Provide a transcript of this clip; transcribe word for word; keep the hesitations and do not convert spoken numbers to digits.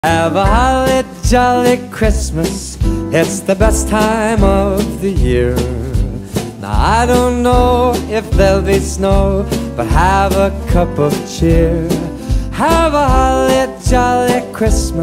Have a holly jolly Christmas, it's the best time of the year. Now I don't know if there'll be snow, but have a cup of cheer. Have a holly jolly Christmas.